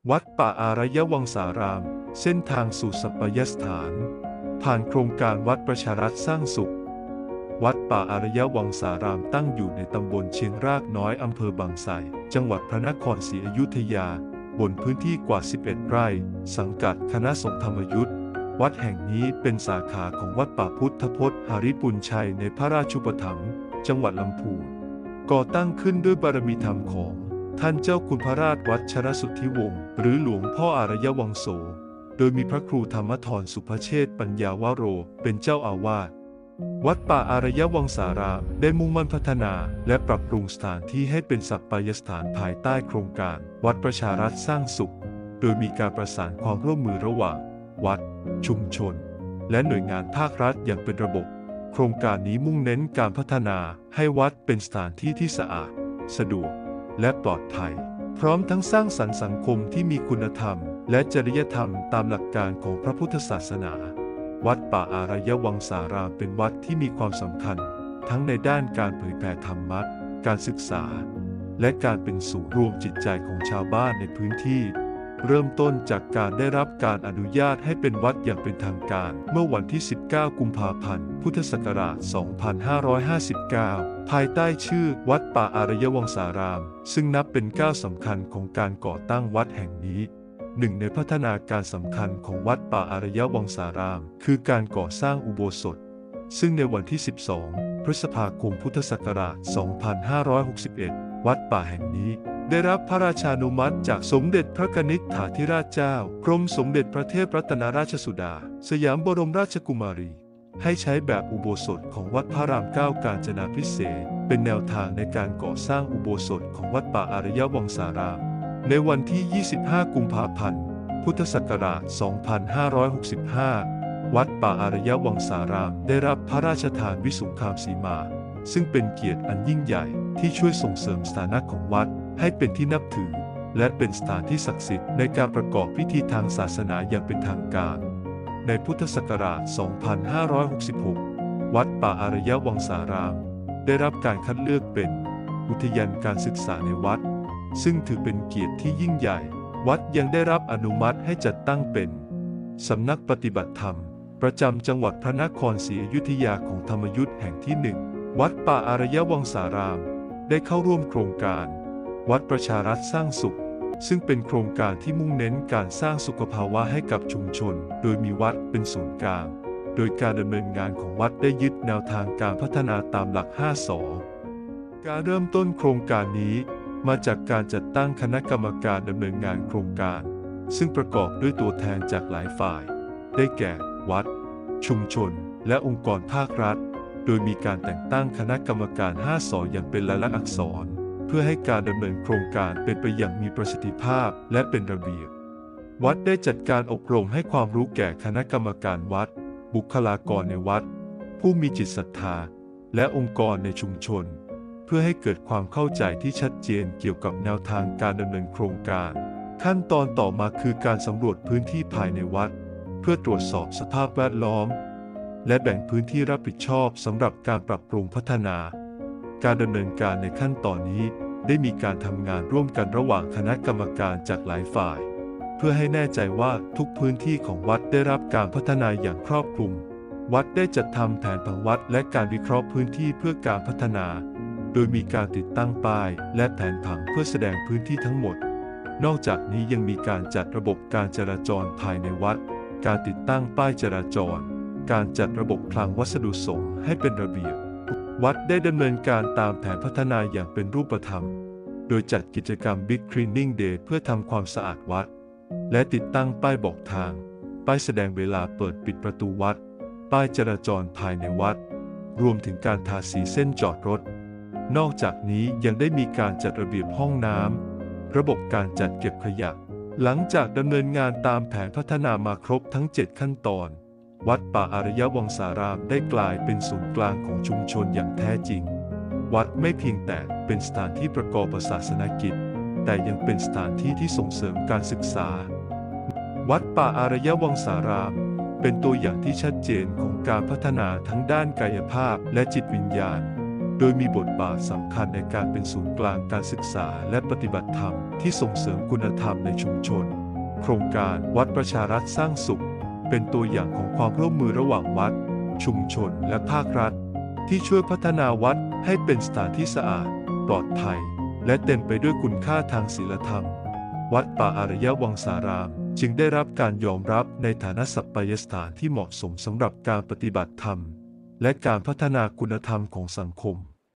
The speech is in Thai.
วัดป่าอารยวงศารามเส้นทางสู่สัปยสถานผ่านโครงการวัดประชารัฐสร้างสุขวัดป่าอารยวงศารามตั้งอยู่ในตำบลเชียงรากน้อยอำเภอบางไทรจังหวัดพระนครศรีอยุธยาบนพื้นที่กว่า 11 ไร่สังกัดคณะสงฆ์ธรรมยุทธวัดแห่งนี้เป็นสาขาของวัดป่าพุทธพจน์หริปุญชัยในพระราชูปถัมภ์จังหวัดลำพูนก่อตั้งขึ้นด้วยบารมีธรรมของท่านเจ้าคุณพระราชวัชรสุทธิวงศ์หรือหลวงพ่ออารยวงโสโดยมีพระครูธรรมธรสุภเชษฐ์ปัญญาวโรเป็นเจ้าอาวาสวัดป่าอารยวงศารามได้มุ่งมั่นพัฒนาและปรับปรุงสถานที่ให้เป็นสัปปายสถานภายใต้โครงการวัดประชารัฐสร้างสุขโดยมีการประสานความร่วมมือระหว่างวัดชุมชนและหน่วยงานภาครัฐอย่างเป็นระบบโครงการนี้มุ่งเน้นการพัฒนาให้วัดเป็นสถานที่ที่สะอาดสะดวกและปลอดภัยพร้อมทั้งสร้างสรรค์สังคมที่มีคุณธรรมและจริยธรรมตามหลักการของพระพุทธศาสนาวัดป่าอารยวงศารามเป็นวัดที่มีความสำคัญทั้งในด้านการเผยแผ่ธรรมะการศึกษาและการเป็นศูนย์รวมจิตใจของชาวบ้านในพื้นที่เริ่มต้นจากการได้รับการอนุญาตให้เป็นวัดอย่างเป็นทางการเมื่อวันที่ 19 กุมภาพันธ์ พุทธศักราช 2559 ภายใต้ชื่อวัดป่าอารยวงศารามซึ่งนับเป็นก้าวสำคัญของการก่อตั้งวัดแห่งนี้หนึ่งในพัฒนาการสำคัญของวัดป่าอารยวงศารามคือการก่อสร้างอุโบสถซึ่งในวันที่ 12 พฤษภาคม พุทธศักราช 2561 วัดป่าแห่งนี้ได้รับพระราชานุมัติจากสมเด็จพระกนิษฐาธิราชเจ้ากรมสมเด็จพระเทพรัตนราชสุดาสยามบรมราชกุมารีให้ใช้แบบอุโบสถของวัดพระรามเก้ากาญจนาภิเษกเป็นแนวทางในการก่อสร้างอุโบสถของวัดป่าอารยวงศารามในวันที่ 25 กุมภาพันธ์ พุทธศักราช 2565 วัดป่าอารยวงศารามได้รับพระราชทานวิสุงคามสีมาซึ่งเป็นเกียรติอันยิ่งใหญ่ที่ช่วยส่งเสริมสถานะของวัดให้เป็นที่นับถือและเป็นสถานที่ศักดิ์สิทธิ์ในการประกอบพิธีทางศาสนาอย่างเป็นทางการในพุทธศักราช 2566 วัดป่าอารยวงศารามได้รับการคัดเลือกเป็นอุทยานการศึกษาในวัดซึ่งถือเป็นเกียรติที่ยิ่งใหญ่วัดยังได้รับอนุมัติให้จัดตั้งเป็นสำนักปฏิบัติธรรมประจำจังหวัดพระนครศรีอยุธยาของธรรมยุทธแห่งที่ 1 วัดป่าอารยวงศารามได้เข้าร่วมโครงการวัดประชารัฐสร้างสุขซึ่งเป็นโครงการที่มุ่งเน้นการสร้างสุขภาวะให้กับชุมชนโดยมีวัดเป็นศูนย์กลางโดยการดำเนินงานของวัดได้ยึดแนวทางการพัฒนาตามหลัก 5 ส.การเริ่มต้นโครงการนี้มาจากการจัดตั้งคณะกรรมการดำเนินงานโครงการซึ่งประกอบด้วยตัวแทนจากหลายฝ่ายได้แก่วัดชุมชนและองค์กรภาครัฐโดยมีการแต่งตั้งคณะกรรมการ 5 ส.อย่างเป็นลายลักษณ์อักษรเพื่อให้การดำเนินโครงการเป็นไปอย่างมีประสิทธิภาพและเป็นระเบียบวัดได้จัดการอบรมให้ความรู้แก่คณะกรรมการวัดบุคลากรในวัดผู้มีจิตศรัทธาและองค์กรในชุมชนเพื่อให้เกิดความเข้าใจที่ชัดเจนเกี่ยวกับแนวทางการดำเนินโครงการขั้นตอนต่อมาคือการสำรวจพื้นที่ภายในวัดเพื่อตรวจสอบสภาพแวดล้อมและแบ่งพื้นที่รับผิดชอบสำหรับการปรับปรุงพัฒนาการดำเนินการในขั้นตอนนี้ได้มีการทำงานร่วมกันระหว่างคณะกรรมการจากหลายฝ่ายเพื่อให้แน่ใจว่าทุกพื้นที่ของวัดได้รับการพัฒนาอย่างครอบคลุมวัดได้จัดทำแผนผังวัดและการวิเคราะห์พื้นที่เพื่อการพัฒนาโดยมีการติดตั้งป้ายและแผนผังเพื่อแสดงพื้นที่ทั้งหมดนอกจากนี้ยังมีการจัดระบบการจราจรภายในวัดการติดตั้งป้ายจราจรการจัดระบบคลังวัสดุสงฆ์ให้เป็นระเบียบวัดได้ดำเนินการตามแผนพัฒนาอย่างเป็นรูปธรรมโดยจัดกิจกรรม Big Cleaning Day เพื่อทำความสะอาดวัดและติดตั้งป้ายบอกทางป้ายแสดงเวลาเปิดปิดประตูวัดป้ายจราจรภายในวัดรวมถึงการทาสีเส้นจอดรถนอกจากนี้ยังได้มีการจัดระเบียบห้องน้ำระบบการจัดเก็บขยะหลังจากดำเนินงานตามแผนพัฒนามาครบทั้ง 7 ขั้นตอนวัดป่าอารยวงศารามได้กลายเป็นศูนย์กลางของชุมชนอย่างแท้จริงวัดไม่เพียงแต่เป็นสถานที่ประกอบศาสนกิจแต่ยังเป็นสถานที่ที่ส่งเสริมการศึกษาวัดป่าอารยวงศารามเป็นตัวอย่างที่ชัดเจนของการพัฒนาทั้งด้านกายภาพและจิตวิญญาณโดยมีบทบาทสำคัญในการเป็นศูนย์กลางการศึกษาและปฏิบัติธรรมที่ส่งเสริมคุณธรรมในชุมชน โครงการวัดประชารัฐสร้างสุขเป็นตัวอย่างของความร่วมมือระหว่างวัด ชุมชนและภาครัฐที่ช่วยพัฒนาวัดให้เป็นสถานที่สะอาดปลอดภัยและเต็มไปด้วยคุณค่าทางศีลธรรมวัดป่าอารยวังสารามจึงได้รับการยอมรับในฐานะสัปปายสถานที่เหมาะสมสำหรับการปฏิบัติธรรมและการพัฒนาคุณธรรมของสังคม